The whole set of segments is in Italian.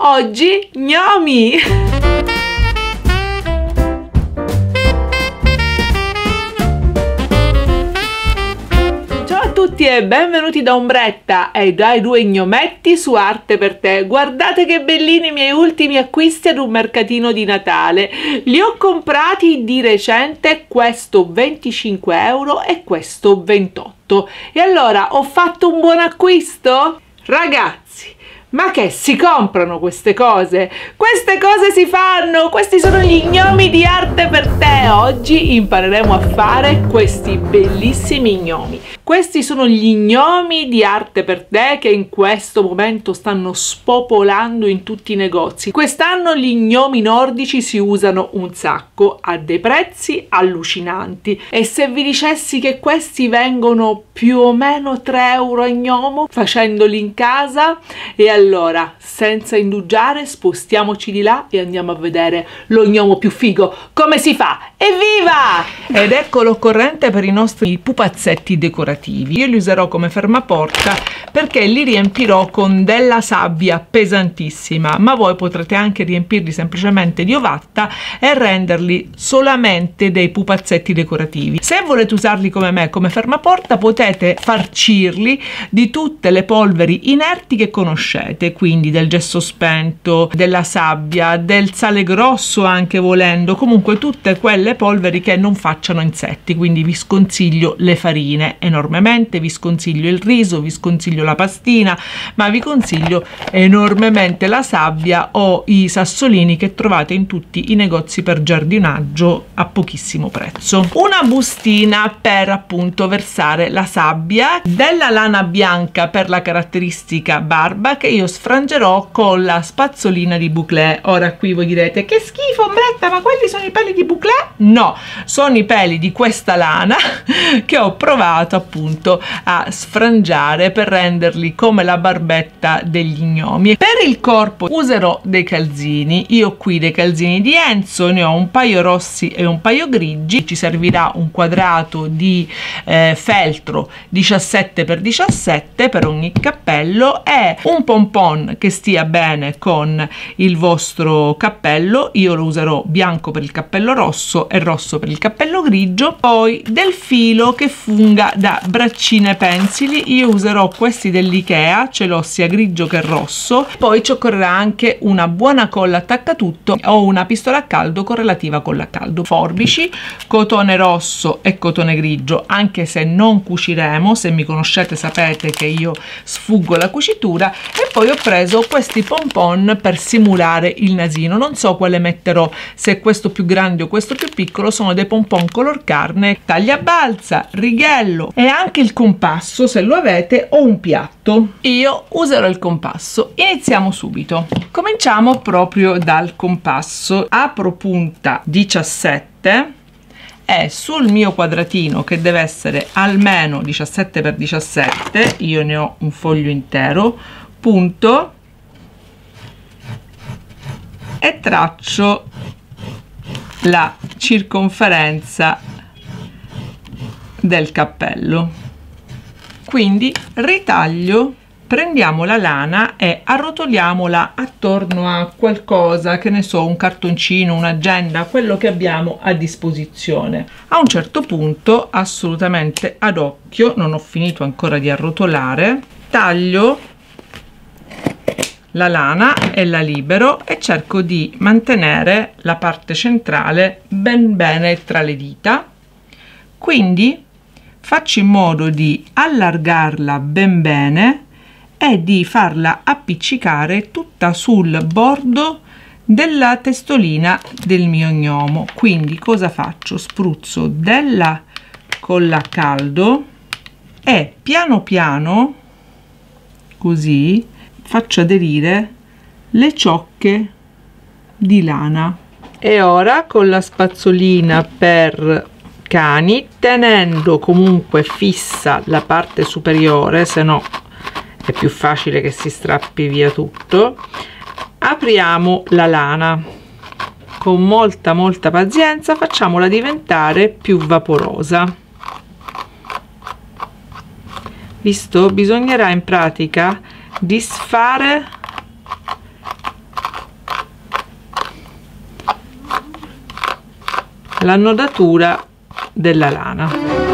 Oggi gnomi! Ciao a tutti e benvenuti da Ombretta e dai due gnometti su Arte per te. Guardate che bellini i miei ultimi acquisti ad un mercatino di Natale. Li ho comprati di recente, questo 25 euro e questo 28. E allora ho fatto un buon acquisto? Ragazzi, ma che si comprano queste cose? Queste cose si fanno! Questi sono gli gnomi di Arte per te! Oggi impareremo a fare questi bellissimi gnomi. Questi sono gli gnomi di Arte per te che in questo momento stanno spopolando in tutti i negozi. Quest'anno gli gnomi nordici si usano un sacco, a dei prezzi allucinanti. E se vi dicessi che questi vengono più o meno 3 euro a gnomo, facendoli in casa? E allora, senza indugiare, spostiamoci di là e andiamo a vedere lo gnomo più figo. Come si fa? Evviva! Ed ecco l'occorrente per i nostri pupazzetti decorativi. Io li userò come fermaporta perché li riempirò con della sabbia pesantissima, ma voi potrete anche riempirli semplicemente di ovatta e renderli solamente dei pupazzetti decorativi. Se volete usarli come me come fermaporta, potete farcirli di tutte le polveri inerti che conoscete, quindi del gesso spento, della sabbia, del sale grosso anche volendo, comunque tutte quelle polveri che non facciano insetti. Quindi vi sconsiglio le farine enormemente, vi sconsiglio il riso, vi sconsiglio la pastina, ma vi consiglio enormemente la sabbia o i sassolini che trovate in tutti i negozi per giardinaggio a pochissimo prezzo. Una bustina per appunto versare la sabbia, della lana bianca per la caratteristica barba che io sfrangerò con la spazzolina di Bouclé. Ora qui voi direte: che schifo Ombretta, ma quelli sono i peli di Bouclé? No, sono i peli di questa lana che ho provato appunto a sfrangiare per renderli come la barbetta degli gnomi. Per il corpo userò dei calzini. Io ho qui dei calzini di Enzo, ne ho un paio rossi e un paio grigi. Ci servirà un quadrato di feltro 17x17 per ogni cappello e un pompon che stia bene con il vostro cappello. Io lo userò bianco per il cappello rosso e rosso per il cappello grigio. Poi del filo che funga da braccine pensili. Io userò questi dell'Ikea, ce l'ho sia grigio che rosso. Poi ci occorrerà anche una buona colla attaccatutto o una pistola a caldo con relativa colla a caldo. Forbici, cotone rosso e cotone grigio, anche se non cuciremo. Se mi conoscete sapete che io sfuggo la cucitura. E poi ho preso questi pompon per simulare il nasino. Non so quale metterò, se questo più grande o questo più piccolo. Sono dei pompon color carne, taglia balza, righello e anche il compasso se lo avete, o un piatto. Io userò il compasso. Iniziamo subito. Cominciamo proprio dal compasso. Apro punta 17 e sul mio quadratino, che deve essere almeno 17x17, io ne ho un foglio intero, punto e traccio la circonferenza del cappello. Quindi ritaglio, prendiamo la lana e arrotoliamola attorno a qualcosa, che ne so, un cartoncino, un'agenda, quello che abbiamo a disposizione. A un certo punto, assolutamente ad occhio, non ho finito ancora di arrotolare, taglio la lana e la libero e cerco di mantenere la parte centrale ben bene tra le dita. Quindi faccio in modo di allargarla ben bene e di farla appiccicare tutta sul bordo della testolina del mio gnomo. Quindi cosa faccio? Spruzzo della colla a caldo e piano piano così faccio aderire le ciocche di lana. E ora con la spazzolina per cani, tenendo comunque fissa la parte superiore, se no è più facile che si strappi via tutto, apriamo la lana con molta pazienza, facciamola diventare più vaporosa. Visto? Bisognerà in pratica disfare l'annodatura della lana.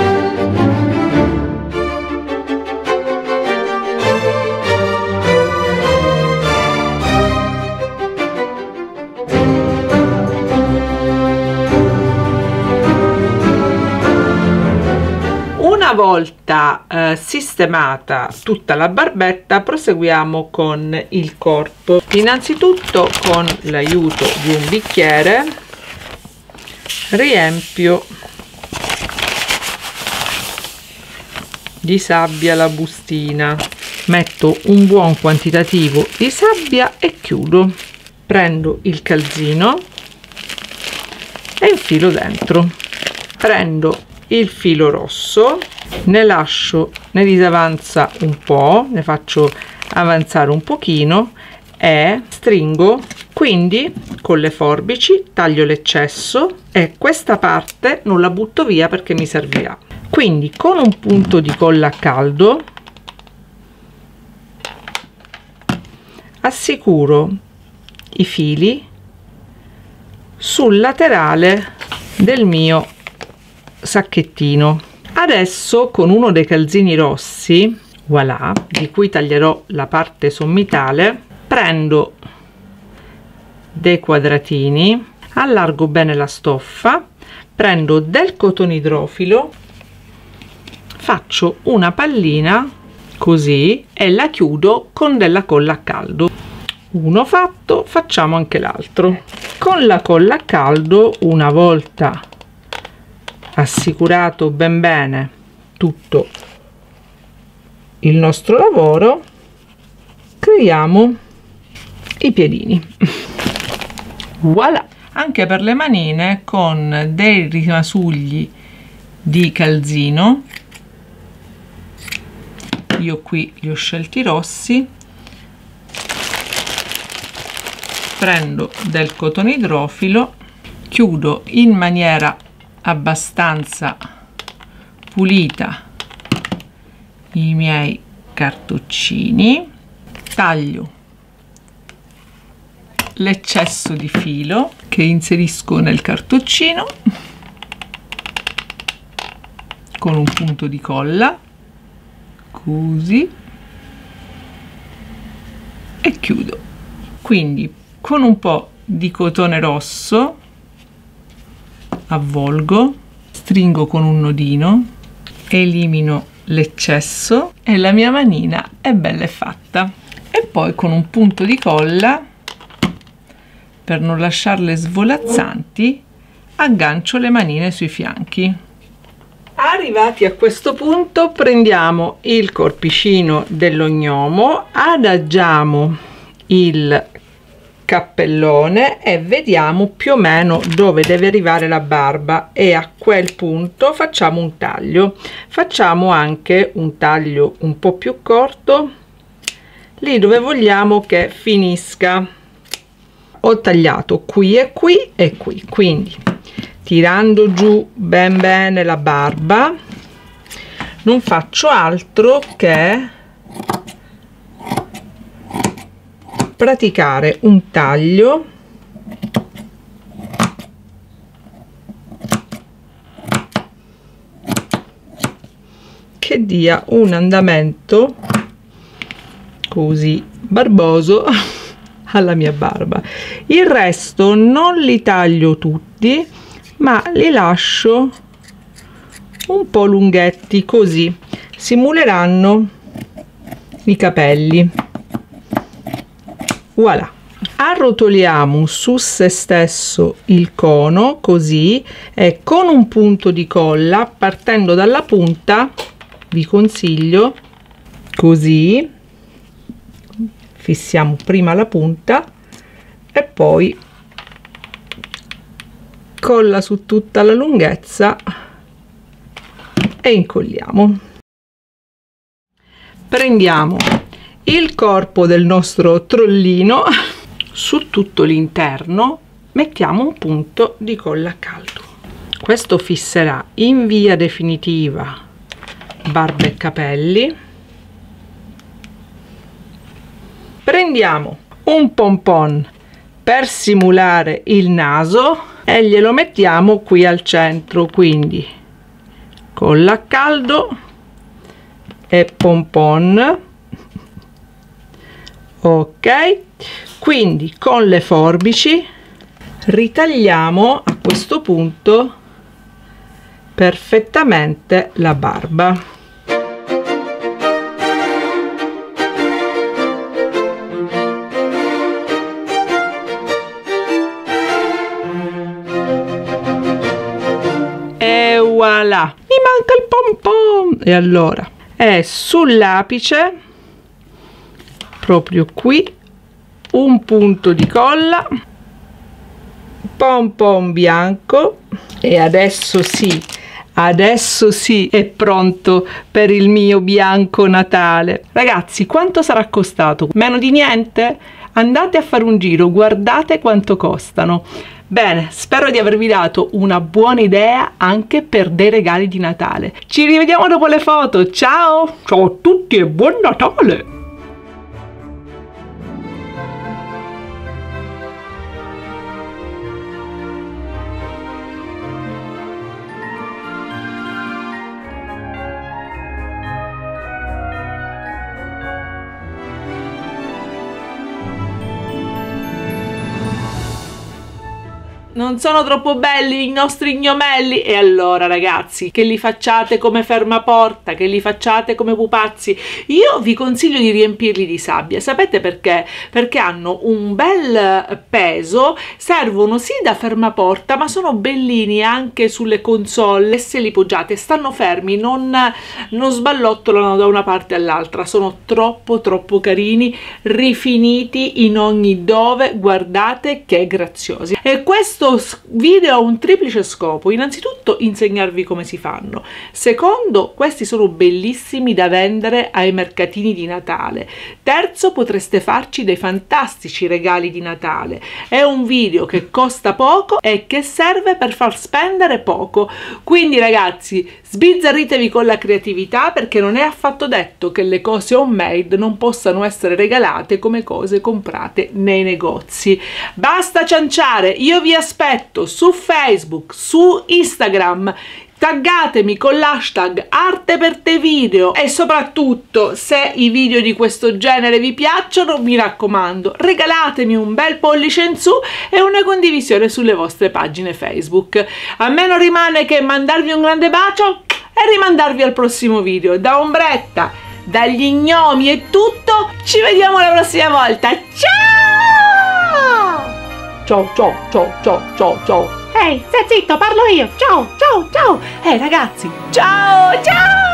Una volta sistemata tutta la barbetta, proseguiamo con il corpo. Innanzitutto, con l'aiuto di un bicchiere, riempio di sabbia la bustina, metto un buon quantitativo di sabbia e chiudo. Prendo il calzino e infilo dentro. Prendo il filo rosso, ne disavanza un po', ne faccio avanzare un pochino e stringo. Quindi con le forbici taglio l'eccesso e questa parte non la butto via perché mi servirà. Quindi con un punto di colla a caldo assicuro i fili sul laterale del mio sacchettino. Adesso con uno dei calzini rossi, voilà, di cui taglierò la parte sommitale, prendo dei quadratini, allargo bene la stoffa, prendo del cotone idrofilo, faccio una pallina così e la chiudo con della colla a caldo. Uno fatto, facciamo anche l'altro. Con la colla a caldo, una volta assicurato ben bene tutto il nostro lavoro, creiamo i piedini. Voilà! Anche per le manine, con dei rimasugli di calzino, io qui li ho scelti rossi, prendo del cotone idrofilo, chiudo in maniera abbastanza pulita i miei cartoccini, taglio l'eccesso di filo che inserisco nel cartoccino con un punto di colla, così, e chiudo. Quindi con un po' di cotone rosso avvolgo, stringo con un nodino, elimino l'eccesso e la mia manina è bella e fatta. E poi con un punto di colla, per non lasciarle svolazzanti, aggancio le manine sui fianchi. Arrivati a questo punto, prendiamo il corpicino dell'ognomo, adagiamo il cappellone e vediamo più o meno dove deve arrivare la barba, e a quel punto facciamo un taglio. Facciamo anche un taglio un po' più corto lì dove vogliamo che finisca. Ho tagliato qui e qui e qui, quindi tirando giù ben bene la barba non faccio altro che praticare un taglio che dia un andamento così barboso alla mia barba. Il resto non li taglio tutti, ma li lascio un po' lunghetti, così simuleranno i capelli. Voilà, arrotoliamo su se stesso il cono così, e con un punto di colla, partendo dalla punta, vi consiglio così, fissiamo prima la punta e poi colla su tutta la lunghezza e incolliamo. Prendiamo il corpo del nostro trollino, su tutto l'interno mettiamo un punto di colla a caldo. Questo fisserà in via definitiva barba e capelli. Prendiamo un pompon per simulare il naso e glielo mettiamo qui al centro, quindi colla a caldo e pompon. Ok, quindi con le forbici ritagliamo a questo punto perfettamente la barba. E voilà, mi manca il pompon. E allora è sull'apice, proprio qui, un punto di colla, pompon bianco, e adesso sì è pronto per il mio bianco Natale. Ragazzi, quanto sarà costato? Meno di niente? Andate a fare un giro, guardate quanto costano. Bene, spero di avervi dato una buona idea anche per dei regali di Natale. Ci rivediamo dopo le foto, ciao! Ciao a tutti e buon Natale! Non sono troppo belli i nostri gnomelli? E allora ragazzi, che li facciate come fermaporta, che li facciate come pupazzi, io vi consiglio di riempirli di sabbia. Sapete perché? Perché hanno un bel peso, servono sì da fermaporta, ma sono bellini anche sulle console. Se li poggiate stanno fermi, non sballottolano da una parte all'altra, sono troppo carini, rifiniti in ogni dove, guardate che graziosi. E questo video ha un triplice scopo: innanzitutto insegnarvi come si fanno, secondo, questi sono bellissimi da vendere ai mercatini di Natale, terzo, potreste farci dei fantastici regali di Natale. È un video che costa poco e che serve per far spendere poco, quindi ragazzi sbizzarritevi con la creatività, perché non è affatto detto che le cose homemade non possano essere regalate come cose comprate nei negozi. Basta cianciare, io vi aspetto su Facebook, su Instagram, taggatemi con l'hashtag Arte per te video, e soprattutto, se i video di questo genere vi piacciono, mi raccomando, regalatemi un bel pollice in su e una condivisione sulle vostre pagine Facebook. A me non rimane che mandarvi un grande bacio e rimandarvi al prossimo video. Da Ombretta, dagli gnomi è tutto, ci vediamo la prossima volta, ciao! Ciao. Ehi, stai zitto, parlo io. Ciao. Ragazzi, ciao.